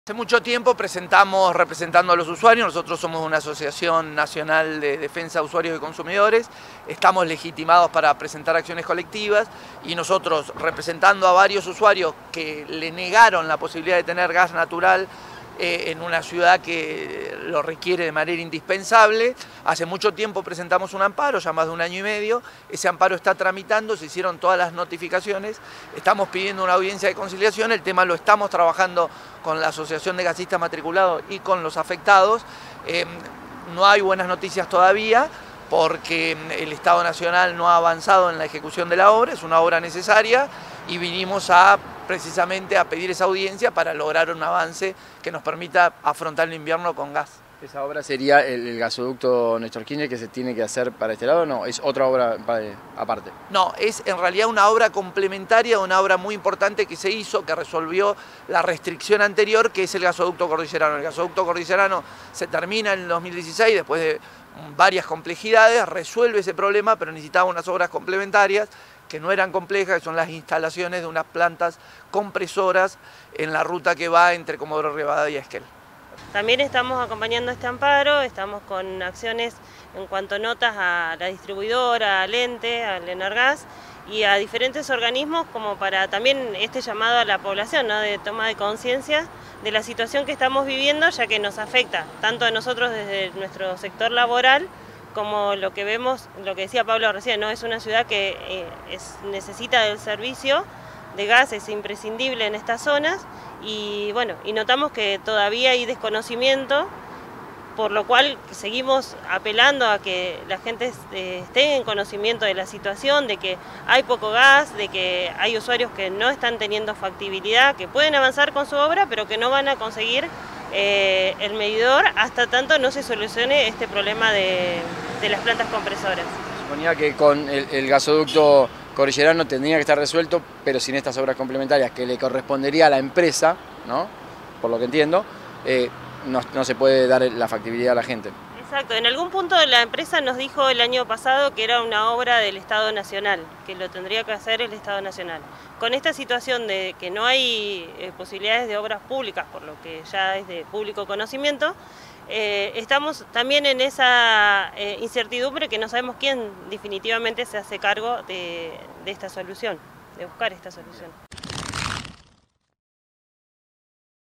Hace mucho tiempo presentamos representando a los usuarios. Nosotros somos una asociación nacional de defensa de usuarios y consumidores, estamos legitimados para presentar acciones colectivas y nosotros representando a varios usuarios que le negaron la posibilidad de tener gas natural en una ciudad que lo requiere de manera indispensable. Hace mucho tiempo presentamos un amparo, ya más de 1 año y medio, ese amparo está tramitando, se hicieron todas las notificaciones, estamos pidiendo una audiencia de conciliación, el tema lo estamos trabajando con la Asociación de Gasistas Matriculados y con los afectados. No hay buenas noticias todavía porque el Estado Nacional no ha avanzado en la ejecución de la obra, es una obra necesaria y vinimos precisamente a pedir esa audiencia para lograr un avance que nos permita afrontar el invierno con gas. ¿Esa obra sería el gasoducto Néstor Kirchner que se tiene que hacer para este lado o no? ¿Es otra obra aparte? No, es en realidad una obra complementaria, una obra muy importante que se hizo, que resolvió la restricción anterior, que es el gasoducto cordillerano. El gasoducto cordillerano se termina en el 2016, después de varias complejidades, resuelve ese problema, pero necesitaba unas obras complementarias que no eran complejas, que son las instalaciones de unas plantas compresoras en la ruta que va entre Comodoro Rivadavia y Esquel. También estamos acompañando este amparo, estamos con acciones en cuanto a notas a la distribuidora, al ente, al Enargas y a diferentes organismos como para también este llamado a la población, ¿no?, de toma de conciencia de la situación que estamos viviendo, ya que nos afecta tanto a nosotros desde nuestro sector laboral como lo que vemos, lo que decía Pablo recién, ¿no? Es una ciudad que necesita del servicio de gas, es imprescindible en estas zonas y bueno, y notamos que todavía hay desconocimiento, por lo cual seguimos apelando a que la gente esté en conocimiento de la situación, de que hay poco gas, de que hay usuarios que no están teniendo factibilidad, que pueden avanzar con su obra, pero que no van a conseguir el medidor hasta tanto no se solucione este problema de las plantas compresoras. Suponía que con el gasoducto cordillerano tendría que estar resuelto, pero sin estas obras complementarias que le correspondería a la empresa, ¿no?, por lo que entiendo, no se puede dar la factibilidad a la gente. Exacto, en algún punto la empresa nos dijo el año pasado que era una obra del Estado Nacional, que lo tendría que hacer el Estado Nacional. Con esta situación de que no hay posibilidades de obras públicas, por lo que ya es de público conocimiento, estamos también en esa incertidumbre que no sabemos quién definitivamente se hace cargo de esta solución, de buscar esta solución.